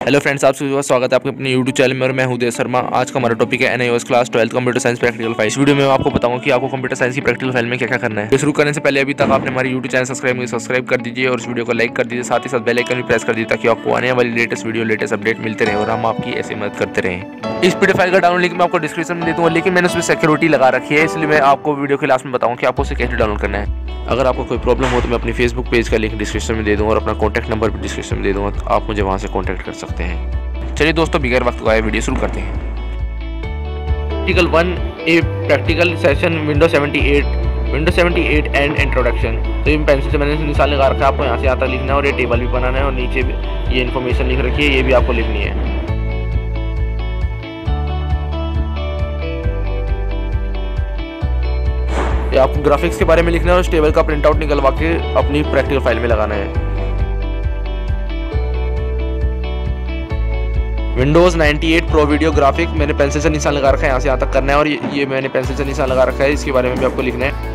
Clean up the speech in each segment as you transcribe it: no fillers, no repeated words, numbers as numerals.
Hello friends, आप सभी का स्वागत है आपके अपने यूट्यूब चैनल में और मैं हूं देव शर्मा। आज का हमारा टॉपिक है NIOS class 12 computer science practical file. इस वीडियो में मैं आपको बताऊंगा कि आपको कंप्यूटर साइंस की प्रैक्टिकल फाइल में क्या क्या करना है। तो शुरू करने से पहले अभी तक आपने हमारे यूट्यूब चैनल सब्सक्राइब कर दीजिए और इस वीडियो को लाइक कर दीजिए, साथ ही साथ बेल आइकन भी प्रेस कर दीजिए ताकि आपको आने वाली लेटेस्ट वीडियो लेटेस्ट अपडेट मिलते रहे और हम आपकी ऐसी मदद करते रहें। इस पीडीएफ फाइल का डाउनलोड लिंक मैं आपको डिस्क्रिप्शन में दे दूंगा, लेकिन मैंने उसमें सिक्योरिटी लगा रखी है, इसलिए मैं आपको वीडियो के लास्ट में बताऊंगा कि आपको उसे कैसे डाउनलोड करना है। अगर आपको कोई प्रॉब्लम हो तो मैं अपनी फेसबुक पेज का लिंक डिस्क्रिप्शन में दे दूंगा और अपना कॉन्टैक्ट नंबर भी डिस्क्रिप्शन में दे दूंगा, तो आप मुझे वहाँ से कॉन्टैक्ट कर सकते हैं। चलिए दोस्तों, बिगैर वक्त गवाए वीडियो शुरू करते हैं। Practical 1 a practical session window 78 and introduction. तो ये पेंसिल से मैंने निशान लगा रखा है, आपको यहाँ से यहाँ तक लिखना है और ये टेबल भी बनाना है और नीचे भी ये इन्फॉर्मेशन लिख रखी है, ये भी आपको लिखनी है। ये आपको ग्राफिक्स के बारे में लिखना है और इस टेबल का प्रिंट आउट निकलवा के अपनी प्रैक्टिकल फाइल में लगाना है। विंडोज़ 98 प्रो वीडियो ग्राफिक मैंने पेंसिल से निशान लगा रखा है, यहाँ से यहाँ तक करना है और ये मैंने पेंसिल से निशान लगा रखा है, इसके बारे में भी आपको लिखना है।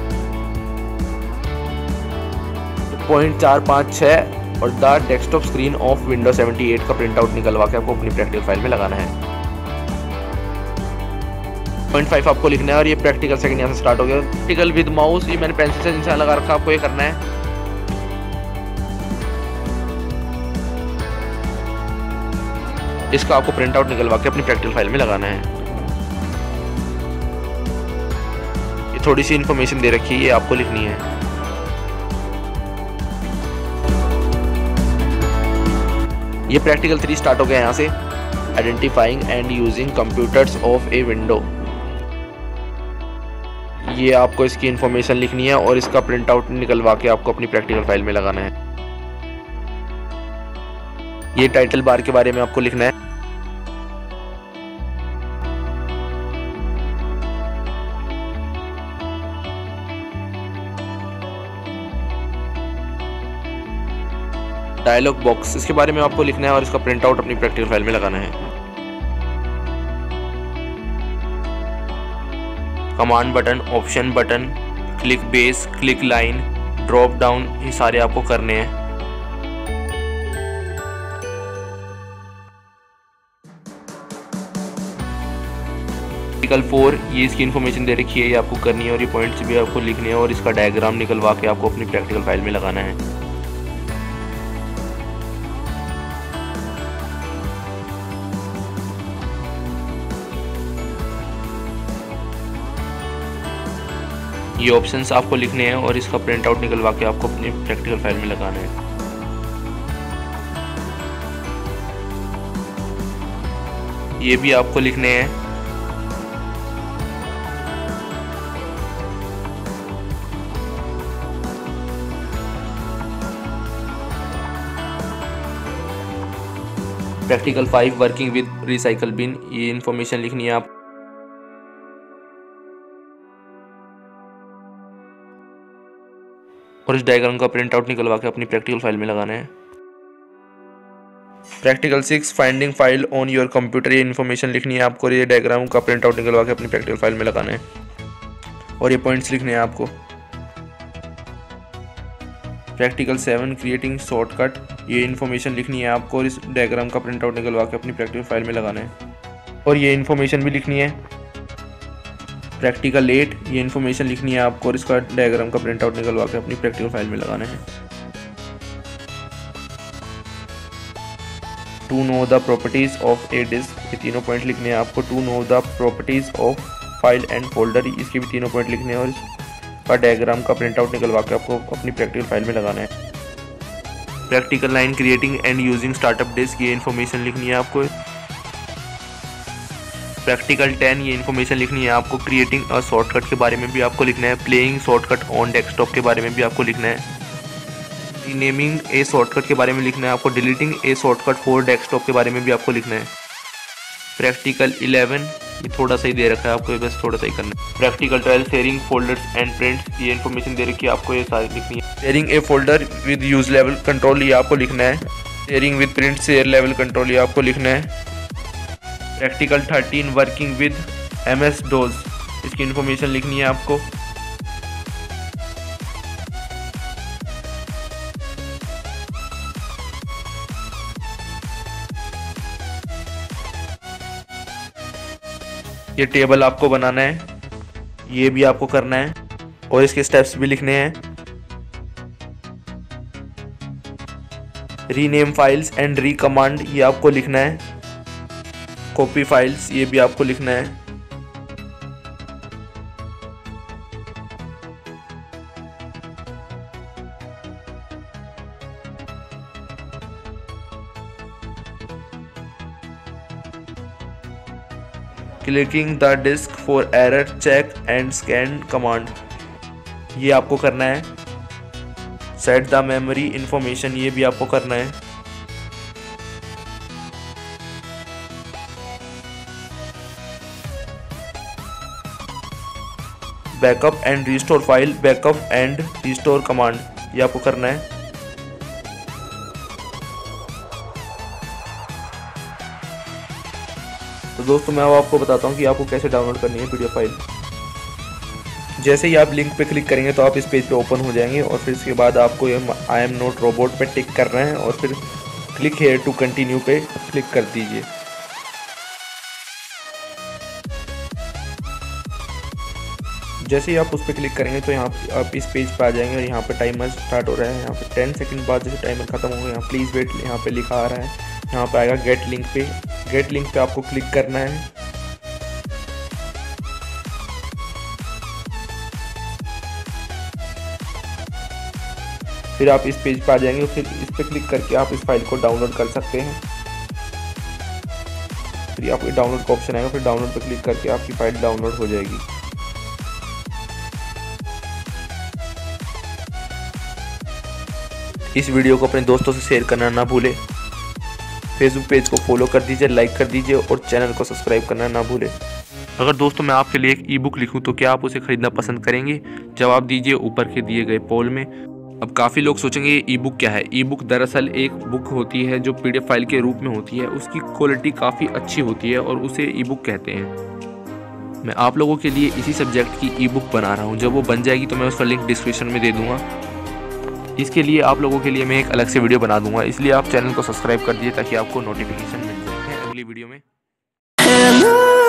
पॉइंट 456 और the desktop screen of window 78 का प्रिंट आउट निकलवा के आपको अपनी प्रैक्टिकल फाइल में लगाना है। पॉइंट 5 आपको लिखना है और ये प्रैक्टिकल सेकंड यहाँ से स्टार्ट हो गया। प्रैक्टिकल विद माउस, ये मैंने पेंसिल से निशान लगा रखा है, आपको ये करना है। इसका आपको प्रिंट आउट निकलवा के अपनी प्रैक्टिकल फाइल में लगाना है। ये थोड़ी सी इन्फॉर्मेशन दे रखी है, ये आपको लिखनी है। ये प्रैक्टिकल 3 स्टार्ट हो गया यहाँ से। Identifying and using computers of a window, ये आपको इसकी इन्फॉर्मेशन लिखनी है और इसका प्रिंट आउट निकलवा के आपको अपनी प्रैक्टिकल फाइल में लगाना है। ये टाइटल बार के बारे में आपको लिखना है। डायलॉग बॉक्स, इसके बारे में आपको लिखना है और इसका प्रिंट आउट अपनी प्रैक्टिकल फाइल में लगाना है। Command button, option button, click base, click line, drop down, ये सारे आपको करने हैं। प्रैक्टिकल 4, ये इसकी इन्फॉर्मेशन दे रखी है, ये आपको करनी है और ये पॉइंट्स भी आपको लिखने हैं और इसका डायग्राम निकलवा के आपको अपनी प्रैक्टिकल फाइल में लगाना है। ये ऑप्शंस आपको लिखने हैं और इसका प्रिंट आउट निकलवा के आपको अपनी प्रैक्टिकल फाइल में लगाना है। ये भी आपको लिखने हैं। Practical 5 working with recycle bin, ये इन्फॉर्मेशन लिखनी है आप। और इस डायग्राम का प्रिंट आउट निकलवा के अपनी प्रैक्टिकल फाइल में लगाना है। Practical 6 finding file on your computer, ये इन्फॉर्मेशन लिखनी है आपको और ये डायग्राम का प्रिंट आउट निकलवा के अपनी प्रैक्टिकल फाइल में लगाना है और ये पॉइंट्स लिखने हैं आपको। प्रैक्टिकल 7 क्रिएटिंग शॉर्टकट, ये इन्फॉर्मेशन लिखनी है आपको और इस डायग्राम का प्रिंट आउट निकलवा के अपनी प्रैक्टिकल फाइल में लगाना है और ये इन्फॉर्मेशन भी लिखनी है। प्रैक्टिकल 8, ये इन्फॉर्मेशन लिखनी है आपको और इसका डायग्राम का प्रिंट आउट निकलवा के अपनी प्रैक्टिकल फाइल में लगाना है। To know the properties of a disk, ये तीनों पॉइंट लिखने हैं आपको। To know the properties of file and folder, इसके भी तीनों पॉइंट लिखने हैं और इसका डायग्राम का प्रिंट आउट निकलवा के आपको अपनी प्रैक्टिकल फाइल में लगाना है। Practical 9 creating and using startup disk, ये इन्फॉर्मेशन लिखनी है आपको। प्रैक्टिकल 10, ये इन्फॉर्मेशन लिखनी है आपको। क्रिएटिंग अ शॉर्टकट के बारे में भी आपको लिखना है। प्लेइंग शॉर्टकट ऑन डेस्कटॉप के बारे में भी आपको लिखना है। रीनेमिंग ए शॉर्टकट के बारे में लिखना है आपको। Deleting a shortcut for desktop के बारे में भी आपको लिखना है। प्रैक्टिकल 11, ये थोड़ा सा ही दे रखा है आपको, ये बस थोड़ा सा ही करना है। Practical 12 sharing folders and prints, ये इन्फॉर्मेशन दे रखी है आपको, ये सारी लिखनी है। Sharing a folder with use level control, ये आपको लिखना है। Sharing with print share level control, ये आपको लिखना है। Practical 13 working with MS DOS, इसकी इन्फॉर्मेशन लिखनी है आपको। ये टेबल आपको बनाना है, ये भी आपको करना है और इसके स्टेप्स भी लिखने हैं। Rename files and re command ये आपको लिखना है। कॉपी फाइल्स ये भी आपको लिखना है। Clicking the disk for error check and scan command ये आपको करना है। सेट द मेमोरी इंफॉर्मेशन ये भी आपको करना है। Backup and restore file backup and restore command ये आपको करना है। तो दोस्तों मैं अब आपको बताता हूँ कि आपको कैसे डाउनलोड करनी है पीडीएफ फाइल। जैसे ही आप लिंक पे क्लिक करेंगे तो आप इस पेज पे ओपन हो जाएंगे और फिर इसके बाद आपको ये आई एम नॉट रोबोट पे टिक करना है और फिर क्लिक हेयर टू कंटिन्यू पे क्लिक कर दीजिए। जैसे ही आप उस पर क्लिक करेंगे तो यहाँ आप इस पेज पे आ जाएंगे और यहाँ पे टाइमर स्टार्ट हो रहा है। यहाँ पे 10 सेकंड बाद जैसे टाइमर खत्म होगा यहाँ प्लीज़ वेट यहाँ पे लिखा आ रहा है। यहाँ पे आएगा गेट लिंक पे। गेट लिंक पे आपको क्लिक करना है। फिर आप इस पेज पे आ जाएंगे। फिर इस पे क्लिक करके आप इस फाइल को डाउनलोड कर सकते हैं। फिर आपको डाउनलोड का ऑप्शन आएगा। फिर डाउनलोड पे क्लिक करके आपकी फाइल डाउनलोड हो जाएगी। इस वीडियो को अपने दोस्तों से शेयर करना ना भूलें। फेसबुक पेज को फॉलो कर दीजिए, लाइक कर दीजिए और चैनल को सब्सक्राइब करना ना भूलें। अगर दोस्तों मैं आपके लिए एक ई बुक लिखूं तो क्या आप उसे खरीदना पसंद करेंगे? जवाब दीजिए ऊपर के दिए गए पोल में। अब काफ़ी लोग सोचेंगे ये ई बुक क्या है। ई बुक दरअसल एक बुक होती है जो पीडीएफ फाइल के रूप में होती है। उसकी क्वालिटी काफ़ी अच्छी होती है और उसे ई बुक कहते हैं। मैं आप लोगों के लिए इसी सब्जेक्ट की ई बुक बना रहा हूँ। जब वो बन जाएगी तो मैं उसका लिंक डिस्क्रिप्शन में दे दूँगा। इसके लिए आप लोगों के लिए मैं एक अलग से वीडियो बना दूंगा, इसलिए आप चैनल को सब्सक्राइब कर दीजिए ताकि आपको नोटिफिकेशन मिल जाए अगली वीडियो में।